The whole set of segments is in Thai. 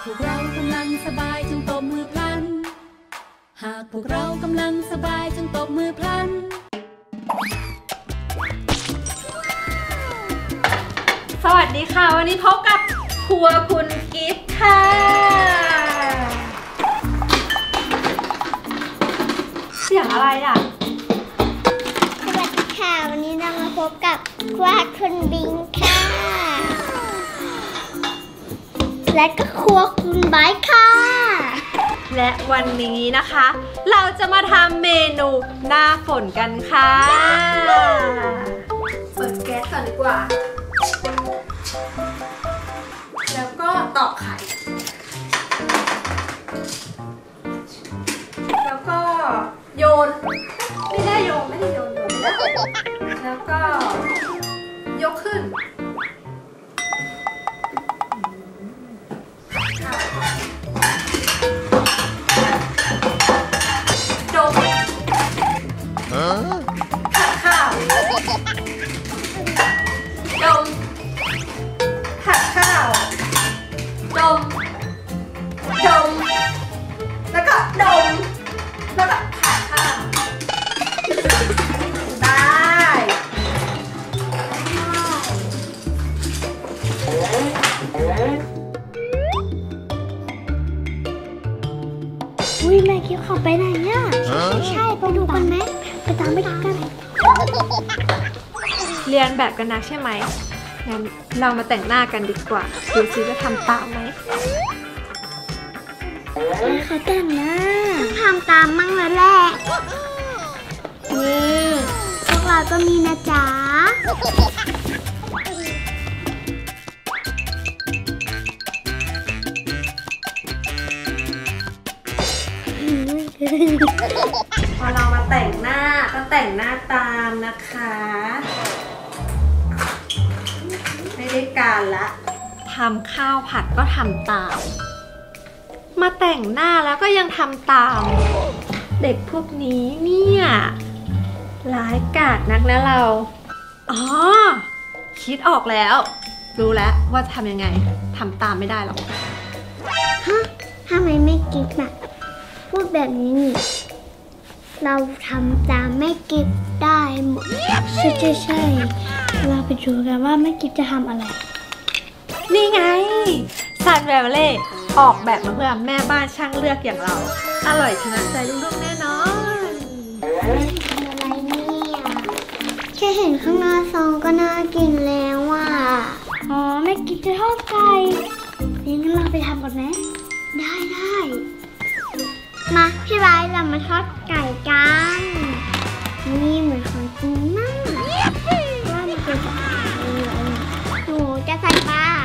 พวกเรากำลังสบายจงตบมือพลันหากพวกเรากำลังสบายจงตบมือพลันสวัสดีค่ะวันนี้พบกับครัวคุณกิฟต์ค่ะเสียงอะไรอ่ะสวัสดีค่ะวันนี้เรามาพบกับครัวคุณบิงค่ะและก็ครัวคุณไบค์ค่ะและวันนี้นะคะเราจะมาทำเมนูหน้าฝนกันค่ะเปิดแก๊สก่อนดีกว่าแล้วก็ตอกไข่แล้วก็โยนไม่ได้โยนแล้วก็ยกขึ้นดมผัดข้าวดมผัดข้าวดมแล้วก็ดมแล้วก็ผัดข้าวได้อุ้ยแม่คิดเขาไปไหนเนี่ยใช่ไปดูกันไหมไปตามไปดูกันเรียนแบบกันนะใช่ไหมงั้นเรามาแต่งหน้ากันดีกว่าดูซิจะทำตามไหมเขาแต่งหน้าทำตามมั่งแล้วแหละนี่พวกเราก็มีนะจ๊ะพอเรามาแต่งหน้าก็แต่งหน้าตามนะคะไม่ได้การละทำข้าวผัดก็ทำตามมาแต่งหน้าแล้วก็ยังทำตามเด็กพวกนี้เนี่ยร้ายกาจนักนะเราอ๋อคิดออกแล้วรู้แล้วว่าจะทำยังไงทำตามไม่ได้หรอกฮะทำไมไม่กิ๊กน่ะพูดแบบนี้นี่เราทำตามแม่กิฟได้หมดใช่เราไปดูกันว่าแม่กิฟจะทำอะไรนี่ไงซันแวลเล่ออกแบบมาเพื่อแม่บ้านช่างเลือกอย่างเราอร่อยชนะใจลูกๆแน่นอนทำอะไรเนี่ยแค่เห็นข้างหน้าซองก็น่ากินแล้วอ่ะอ๋อแม่กิฟจะทอดไก่งั้นเราไปทำกันไหมได้มาพี่ไบร์ทเรามาทอดไก่กันนี่เหมือนของจริงมากว่ามันจะใส่อะไรหนูจะใส่ปลา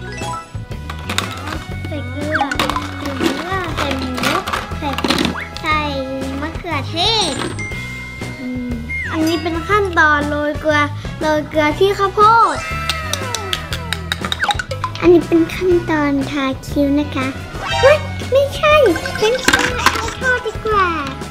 ใส่เกลือใส่หมูใส่มะเขือเทศอันนี้เป็นขั้นตอนโรยเกลือที่ข้าวโพดอันนี้เป็นขั้นตอนทาคิ้วนะคะเฮ้ยไม่ใช่เป็นทอดดีกว่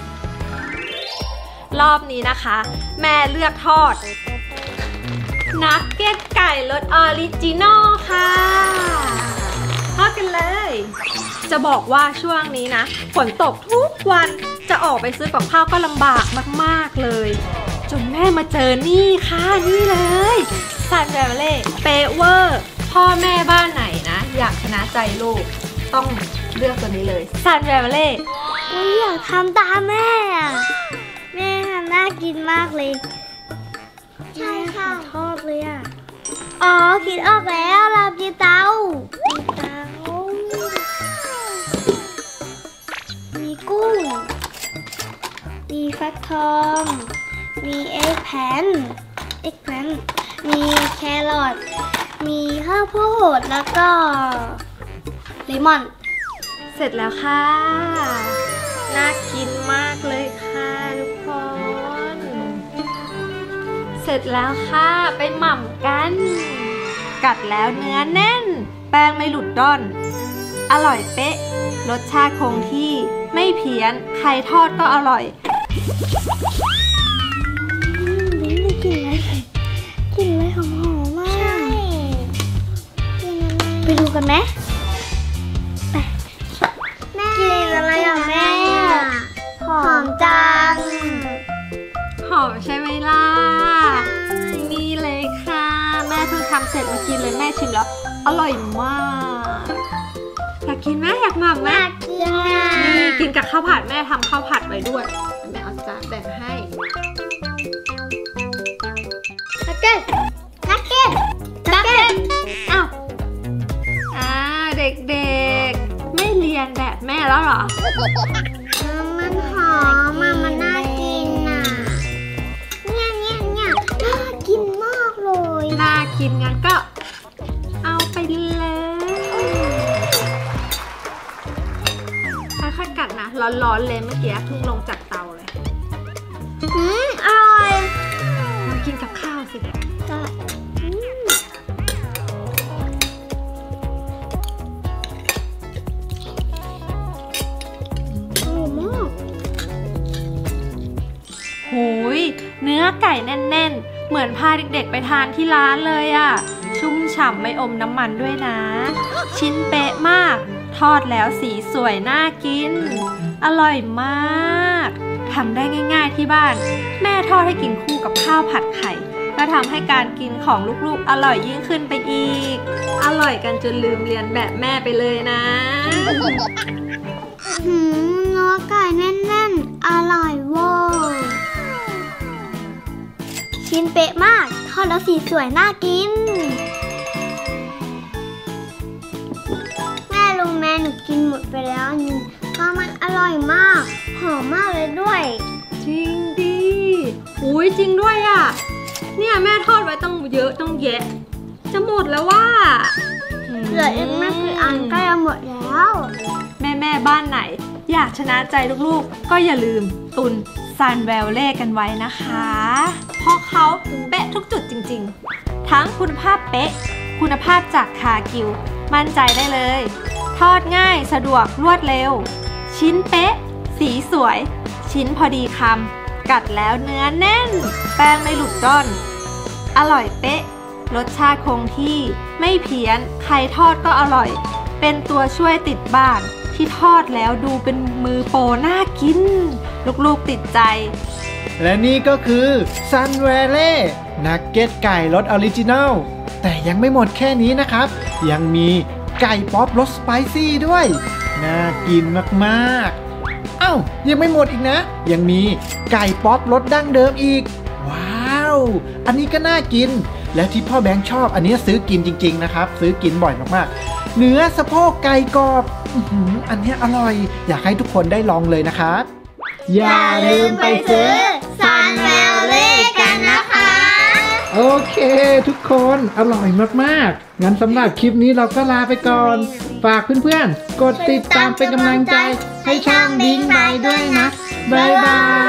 ารอบนี้นะคะแม่เลือกทอดนักเก็ตไก่รสออริจินอลค่ะทอดกันเลยจะบอกว่าช่วงนี้นะฝนตกทุกวันจะออกไปซื้อกับข้าวก็ลำบากมากๆเลยจนแม่มาเจอนี่ค่ะนี่เลยซันแวลเล่เปเวอร์พ่อแม่บ้านไหนนะอยากชนะใจลูกต้องเลือกตัวนี้เลยซันแวลเล่อยากทำตามแม่ทำน่ากินมากเลยใช่ค่ะชอบเลยอ่ะอ๋อคิดออกแล้วเรามีเตามีกุ้งมีฟักทองมีเอ็กแพนมีแครอทมีข้าวโพดแล้วก็เลมอนเสร็จแล้วค่ะน่ากินมากเลยค่ะทุกคนเสร็จแล้วค่ะไปหม่ำกันกัดแล้วเนื้อแน่นแป้งไม่หลุดร่อนอร่อยเป๊ะรสชาติคงที่ไม่เพี้ยนใครทอดก็อร่อยกลิ่นอะไรหอมๆมากใช่ไปดูกันไหมไปกินไหมอยากหม่ำไหมอยากกินอ่ะนี่กินกับข้าวผัดแม่ทำข้าวผัดไว้ด้วยแม่เอาจานแบ่งให้นักเก็ตอ้าวเด็กๆไม่เรียนแบบแม่แล้วเหรอมันหอมมันน่ากินอ่ะเนี่ยน่ากินมากเลยน่ากินงั้นก็เอาไปเลยค่อยๆกัดนะร้อนๆเลยเมื่อกี้เพิ่งลงจากเตาเลยอร่อยมากินกับข้าวสิ โหยเนื้อไก่แน่นๆเหมือนพาเด็กๆไปทานที่ร้านเลยอะชุ่มฉ่ำไม่อมน้ำมันด้วยนะ ชิ้นเป๊ะมากทอดแล้วสีสวยน่ากินอร่อยมากทำได้ง่ายๆที่บ้านแม่ทอดให้กินคู่กับข้าวผัดไข่ก็ทำให้การกินของลูกๆอร่อยยิ่งขึ้นไปอีกอร่อยกันจนลืมเรียนแบบแม่ไปเลยนะเนื้อไก่แน่นๆอร่อยเวอร์ชิ้นเป๊ะมากทอดแล้วสีสวยน่ากินแม่ลุงแม่หนูกินหมดไปแล้วนึงเพราะมันอร่อยมากหอมมากเลยด้วยจริงดิอุ้ยจริงด้วยอ่ะเนี่ยแม่ทอดไว้ต้องเยอะต้องแยะจะหมดแล้วว่าเหลืออีกไม่กี่อันก็จะหมดแล้วแม่บ้านไหนอยากชนะใจลูกๆก็อย่าลืมตุนซันแวลเล่กันไว้นะคะเพราะเขาเป๊ะทุกจุดจริงๆทั้งคุณภาพเป๊ะคุณภาพจากคากิวมั่นใจได้เลยทอดง่ายสะดวกรวดเร็วชิ้นเป๊ะสีสวยชิ้นพอดีคำกัดแล้วเนื้อแน่นแป้งไม่หลุดร่อนอร่อยเป๊ะรสชาติคงที่ไม่เพี้ยนใครทอดก็อร่อยเป็นตัวช่วยติดบ้านที่ทอดแล้วดูเป็นมือโปรน่ากินลูกๆติดใจและนี่ก็คือซันแวลเล่นักเก็ตไก่รสออริจินัลแต่ยังไม่หมดแค่นี้นะครับยังมีไก่ป๊อปรสสไปซี่ด้วยน่ากินมากๆอ้าวยังไม่หมดอีกนะยังมีไก่ป๊อปรสดั้งเดิมอีกว้าวอันนี้ก็น่ากินและที่พ่อแบงค์ชอบอันนี้ซื้อกินจริงๆนะครับซื้อกินบ่อยมากๆเนื้อสะโพกไก่กรอบอันนี้อร่อยอยากให้ทุกคนได้ลองเลยนะครับอย่าลืมไปซื้อซันแวลเล่กันนะคะโอเคทุกคนอร่อยมากๆงั้นสำหรับคลิปนี้เราก็ลาไปก่อนฝากเพื่อนๆกดติดตามเป็นกำลังใจให้ช่องดิ้งบายด้วยนะบ๊ายบาย